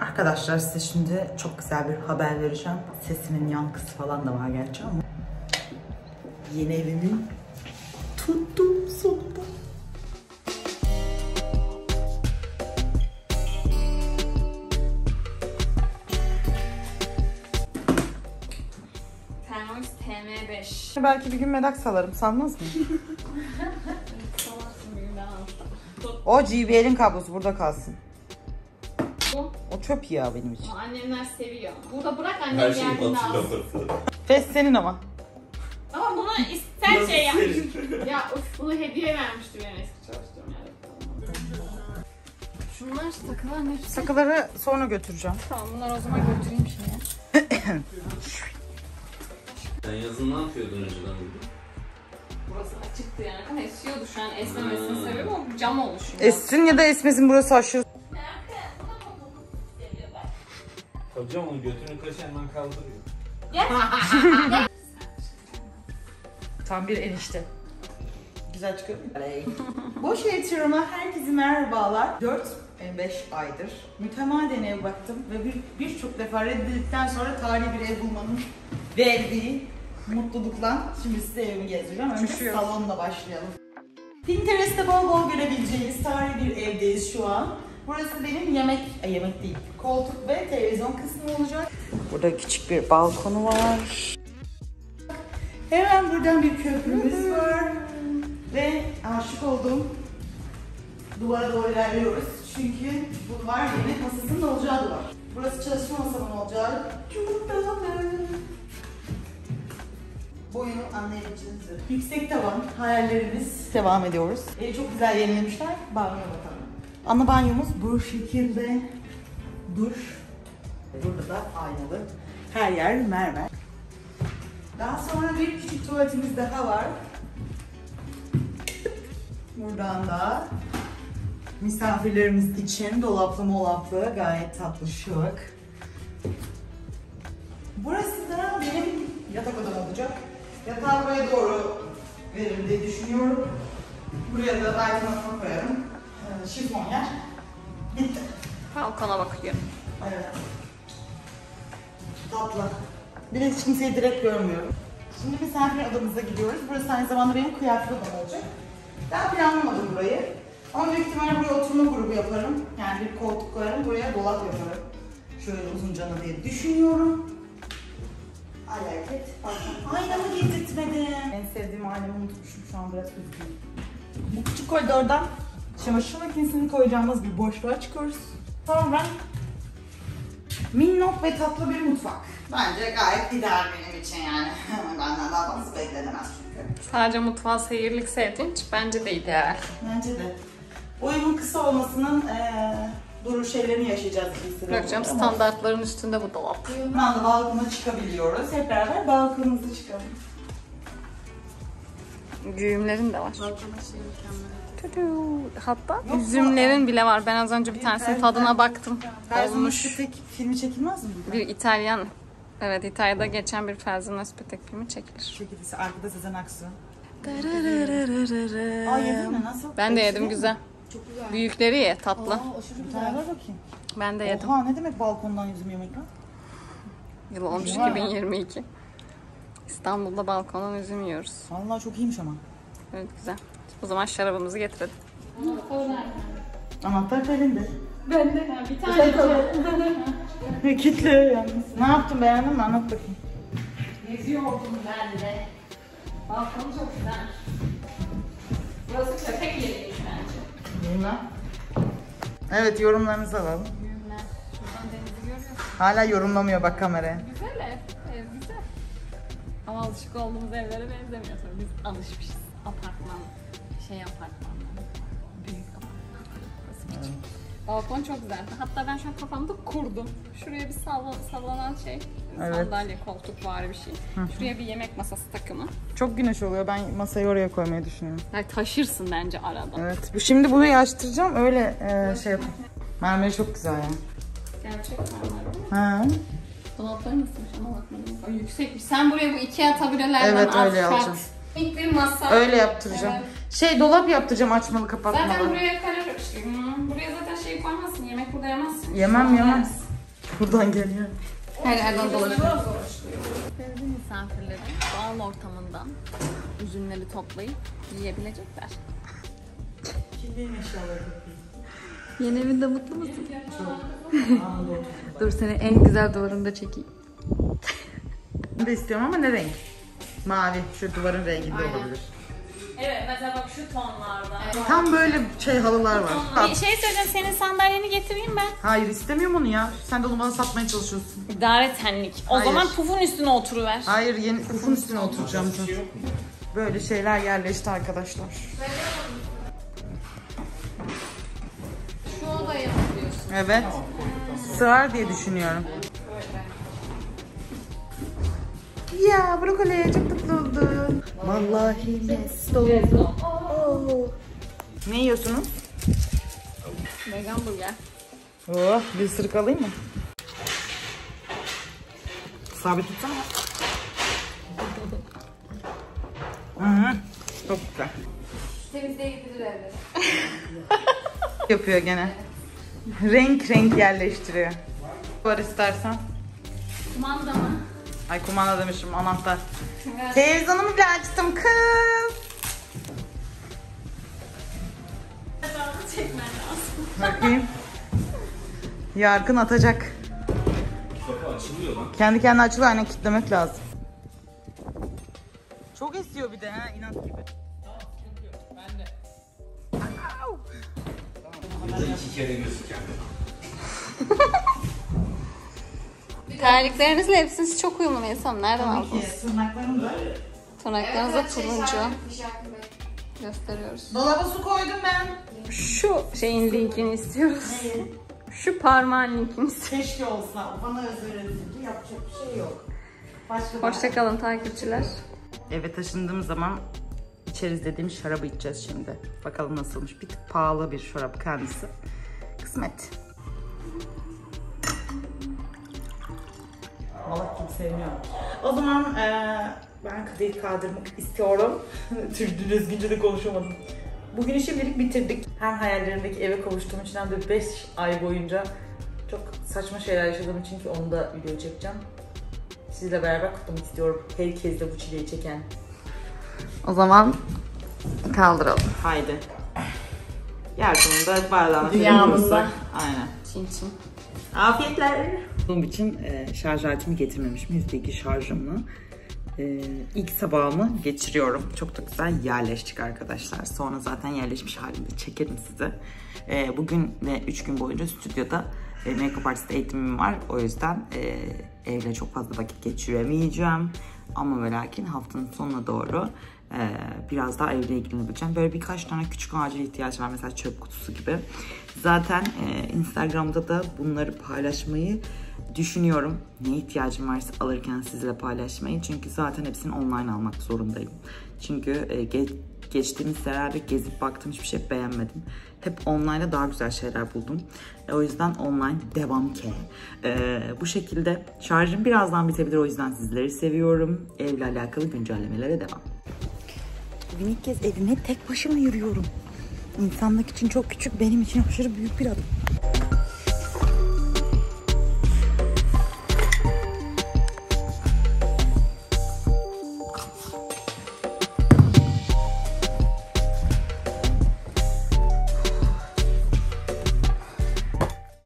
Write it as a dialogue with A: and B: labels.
A: Arkadaşlar size şimdi çok güzel bir haber vereceğim. Sesimin yankısı falan da var gerçi ama. Yeni evimi tuttum sonunda.
B: Termomix TM5.
A: Belki bir gün medak salarım, sanmaz mı?
B: Salarsın bir gün daha altta.
A: O JBL'in kablosu burada kalsın.
B: Bu.
A: O çöp ya benim için.
B: Annemler seviyor. Burada bırak annem
C: Her şeyi
B: geldiğinde alsın.
C: hatırlaması.
A: Fes senin ama.
B: Ama buna ister şey yap. Ya of, bunu hediye vermişti benim eski çalıştığım yerde. Şunlar takılar hepsi.
A: Takıları sonra götüreceğim.
B: Tamam, bunlar o zaman götüreyim şimdi.
C: Sen yazın ne yapıyordun önceden burada?
B: Burası açıktı yani. Ama esiyordu şu an, esmemesinin sebebi o cam oluşuyor.
A: Essin ya da esmesin, burası aşırı.
C: Tabii canım, onu götünü kaşı hemen kaldırıyor.
A: Tam bir enişte. Güzel çıkıyor. Boş yatıyorum. Herkese merhabalar. 4-5 aydır mütemadiyen ev baktım ve birçok defa reddedildikten sonra tarihi bir ev bulmanın verdiği mutlulukla şimdi size evimi gezdireceğim. Önce salonla başlayalım. Pinterest'te bol bol görebileceğiniz tarihi bir evdeyiz şu an. Burası benim yemek değil, koltuk ve televizyon kısmı olacak. Burada küçük bir balkonu var. Hemen buradan bir köprümüz var. Ve aşık olduğum duvara doğru ilerliyoruz. Çünkü bu var yemek masasının olacağı duvar. Burası çalışma masamın olacağı. Çok tatlı. Boyunu anlayabileceğiniz. Yüksek tavan hayallerimiz. Devam ediyoruz. Çok güzel yenilemişler. Banyoya bakalım. Ana banyomuz bu şekilde. Duş. Burada da aynalı. Her yer mermer. Daha sonra bir küçük tuvaletimiz daha var. Buradan da misafirlerimiz için dolaplı molaplı, gayet tatlı, şık. Burası da benim yatak odam olacak. Yatağı buraya doğru veririm diye düşünüyorum. Buraya da aydınlatma koyarım. Şifon yer. Bitti.
B: Balkona bakıyor.
A: Evet. Tatlı. Bir de hiç kimseyi direkt görmüyorum. Şimdi misafir odamıza gidiyoruz. Burası aynı zamanda benim kıyafet odam olacak. Ben planlamadım burayı. Ama büyük ihtimalle buraya oturma grubu yaparım. Yani bir koltuk koyarım, buraya dolap yaparım. Şöyle uzun canlı diye düşünüyorum. Ay hareket. Aynamı getirtmedim. En sevdiğim aynamı unutmuşum, şu an biraz üzgünüm. Bu küçük koridordan çamaşır makinesini koyacağımız bir boşluğa çıkıyoruz. Sonra minnok ve tatlı bir mutfak. Bence gayet ideal benim için yani. Benden daha fazla beklenemez çünkü.
B: Sadece mutfağı seyirlik sevdiğin için bence de ideal.
A: Bence de. Boyunun kısa olmasının duru şeylerini yaşayacağız biz.
B: Bırakacağım, standartların üstünde bu dolap.
A: Buradan da balkona çıkabiliyoruz. Hep beraber balkonumuza çıkalım.
B: Güğümlerin de var. Hatta üzümlerin bile var. Ben az önce bir tanesinin tadına baktım. Olmuş.
A: Ferzan filmi çekilmez mi burada?
B: Bir İtalyan, evet, İtalya'da geçen bir Ferzan Özpetek filmi çekilir.
A: Çekilisi arkada Sezen Aksu. Aa, yedin mi? Nasıl?
B: Ben de yedim, güzel.
A: Çok güzel.
B: Büyükleri ye, tatlı.
A: Bir tane ver bakayım.
B: Ben de yedim.
A: Oha, ne demek balkondan yüzüm yemek lan?
B: Yıl olmuş 2022. İstanbul'da balkondan üzüm yiyoruz.
A: Vallahi çok iyiymiş ama.
B: Evet, güzel. O zaman şarabımızı getirelim.
A: Anahtar elinde.
B: Ben de. Bir tane.
A: Kitle yalnız. Ne yaptın, beğendin mi? Anlat bakayım.
B: Geziyordum ben de. Balkonu çok güzel. Burası köpek yeriymiş bence.
A: Bilmem. Evet, yorumlarınızı alalım.
B: Düğünler. Şuradan denizi görüyorsun.
A: Hala yorumlamıyor bak kameraya.
B: Güzel ev. Ev güzel. Ama alışık olduğumuz evlere benzemiyor tabii. Biz alışmışız. Apartman, apartmanlar. Büyük apartman. Burası küçük. Balkon çok güzel. Hatta ben şu an kafamda kurdum. Şuraya bir sallanan
A: Evet.
B: sandalye, koltuk var bir şey. Şuraya bir yemek masası takımı.
A: Çok güneş oluyor. Ben masayı oraya koymayı düşünüyorum.
B: Yani taşırsın bence arada.
A: Evet. Şimdi bunu açtıracağım. Öyle şey yapayım. Mermeri çok güzel yani.
B: Gerçek mermer.
A: Ha.
B: Dolapları nasılmış ama bakmadım. O yüksekmiş. Sen buraya bu IKEA taburelerden
A: Evet,
B: al,
A: öyle
B: şart.
A: alacağım.
B: İlk bir masa.
A: Öyle yaptıracağım.
B: Evet.
A: Dolap yaptıracağım, açmalı kapatmalı.
B: Zaten buraya kalır. Buraya zaten koymazsın. Yemek burada yemezsin.
A: Yemem. buradan geliyor.
B: Her yerden dolaşıyoruz. Sevdiği misafirleri doğal ortamından üzümleri toplayıp yiyebilecekler.
A: Kimliğin eşyaları.
B: Yeni evinde mutlu musun?
A: Anında oturdum.
B: Dur seni en güzel duvarında çekeyim.
A: Ben de istiyorum ama ne renk? Mavi. Şu duvarın renginde
B: Aynen.
A: olabilir.
B: Evet mesela bak şu tonlarda.
A: Tam böyle halılar var.
B: Bir şey söyleyeceğim, senin sandalyeni getireyim ben.
A: Hayır istemiyorum onu ya. Sen de onu bana satmaya çalışıyorsun.
B: İdare tenlik. O
A: Hayır.
B: zaman pufun üstüne oturuver.
A: Hayır yeni pufun üstüne oturacağım. Böyle şeyler yerleşti arkadaşlar.
B: Şu odaya mı diyorsun?
A: Evet. Sığar diye düşünüyorum. Ya brokoli çok tatlı oldu. Vallahi mesto. Ne yiyorsunuz?
B: Vegan burger.
A: Oh, bir ısırık alayım mı? Sabit tutsana. Hı, çok güzel.
B: Temizliğe getirir evde.
A: Yapıyor gene. Renk yerleştiriyor. Var istersen.
B: Kumanda mı?
A: Ay kumanda demişim, anahtar.
B: Evet.
A: Televizyonumu bile açtım kız.
B: Çekmen lazım.
A: Bakayım. Yarkın atacak.
C: Kapı açılıyor lan.
A: Kendi kendine açılıyor, aynen kilitlemek lazım. Çok esiyor bir de ha, inat gibi.
C: Yılda 2 kere gözüküyor.
B: Terliklerinizle hepsiniz çok uyumlu Melisa. Nereden aldınız?
A: Tırnaklarım da.
B: Tırnaklarınızda turuncu. Gösteriyoruz.
A: Dolaba su koydum ben.
B: Şu şeyin linkini istiyoruz.
A: Neyi?
B: Şu parmağın linkini istiyoruz.
A: Keşke olsa. Bana öz verildi. Yapacak bir şey yok. Başka
B: Hoşçakalın takipçiler.
A: Eve taşındığım zaman içeriz dediğim şarabı içeceğiz şimdi. Bakalım nasılmış. Bir tık pahalı bir şarap kendisi. Kısmet. Malak gibi sevmiyorum. O zaman ben kadeh kaldırmak istiyorum. Türk düzgünce de konuşamadım. Bugünü şimdilik bitirdik. Hem hayallerimdeki eve kavuştuğum için hem de 5 ay boyunca çok saçma şeyler yaşadığım için ki onu da video çekeceğim. Sizle beraber kutlamak istiyorum. Herkesle bu çileyi çeken.
B: O zaman kaldıralım.
A: Haydi. Yardımında bardağına
B: Dünyamızda.
A: Aynen.
B: Çin çin.
A: Afiyetler. Bunun için şarj aletimi getirmemişim. %2 şarjımla. İlk sabahımı geçiriyorum. Çok da güzel yerleştik arkadaşlar. Sonra zaten yerleşmiş halinde çekerim size. Bugün ve 3 gün boyunca stüdyoda make-up artist eğitimim var. O yüzden evle çok fazla vakit geçiremeyeceğim. Ama ve lakin haftanın sonuna doğru biraz daha evle ilgilenebileceğim. Böyle birkaç tane küçük acil ihtiyaç var. Mesela çöp kutusu gibi. Zaten Instagram'da da bunları paylaşmayı düşünüyorum. Ne ihtiyacım varsa alırken sizle paylaşmayı. Çünkü zaten hepsini online almak zorundayım. Çünkü geçtiğimiz senelerde gezip baktım, hiçbir şey beğenmedim. Hep online'da daha güzel şeyler buldum. O yüzden online devam ki. Bu şekilde şarjım birazdan bitebilir. O yüzden sizleri seviyorum. Evle alakalı güncellemelere devam. Bugün ilk kez evime tek başıma yürüyorum. İnsanlık için çok küçük, benim için aşırı büyük bir adım.